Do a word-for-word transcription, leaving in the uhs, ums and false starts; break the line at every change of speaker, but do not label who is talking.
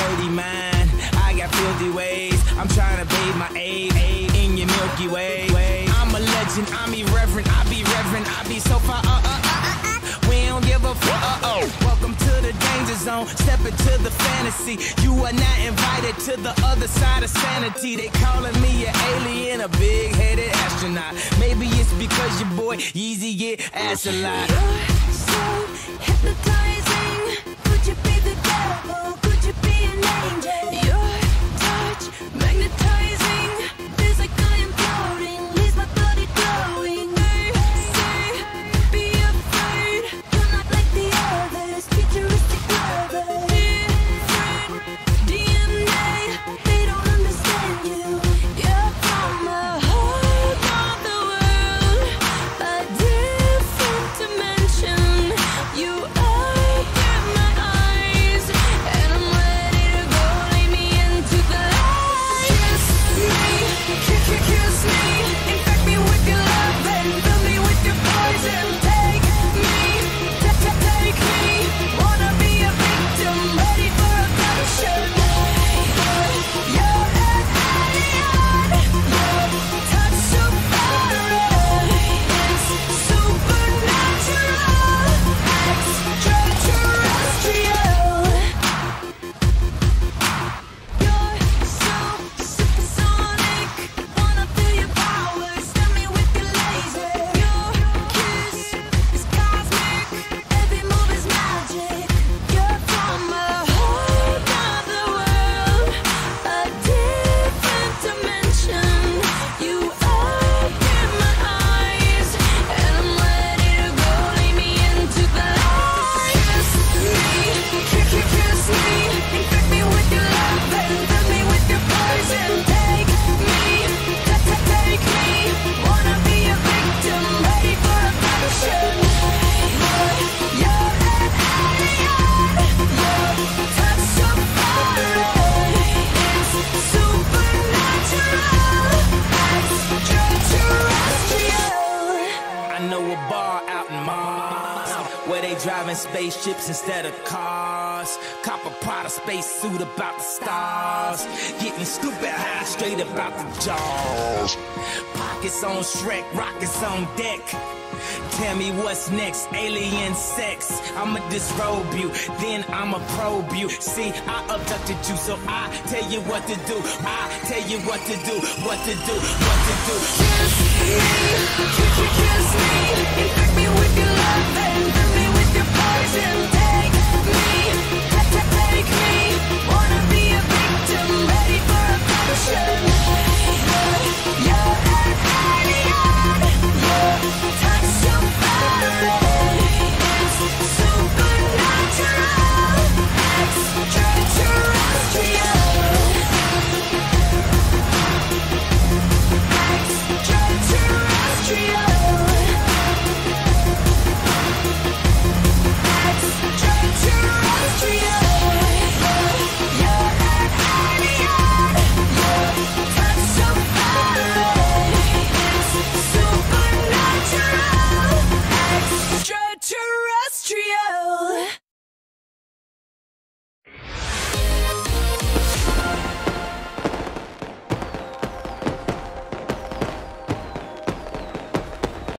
dirty mind, I got filthy ways. I'm trying to bathe my aid in your Milky Way. I'm a legend, I'm irreverent, I be reverent, I be so far, uh, uh, uh, uh, we don't give a fuck, uh-oh. Welcome to the danger zone, step into the fantasy. You are not invited to the other side of sanity. They calling me an alien, a big-headed astronaut. Maybe it's because your boy Yeezy get ass a lot.
You're so hypnotizing. Could you be the devil? Could you be an angel? Your touch magnetizing. Feels like I am floating, leaves my body glowing. They say, be afraid. You're not like the others. Futuristic lovers. Different D N A. They don't understand you. You're from a whole other world, a different dimension. You open my eyes, and I'm ready to go. Lay me into the light. Kiss me, kiss, kiss, kiss me. Infect me with your love and fill me with your poison. Take me, t- t- take me. Wanna be a victim, ready for a passion. You're an alien. Your touch so foreign. It's supernatural, extraterrestrial. You're so supersonic. Wanna feel your powers. Stab me with your laser. Your kiss is cosmic. Every move is magic. You're from a whole other world, a different dimension. You open my eyes, and I'm ready to go. Lay me into the light. Kiss me, kiss, kiss, kiss me. Infect me with your love and fill me with your poison. Take me, t- t- take me. Wanna be a victim, ready for a passion. You're an alien. Your touch so foreign. It's supernatural, extraterrestrial.
I know a bar out in Mars where they driving spaceships instead of cars. Cop a Prada space suit about the stars. Getting stupid high straight about the jaws. Pockets on Shrek, rockets on deck. Tell me what's next, alien sex. I'ma disrobe you, then I'ma probe you. See, I abducted you, so I tell you what to do. I tell you what to do, what to do, what to do.
Kiss me, kiss, kiss, kiss me.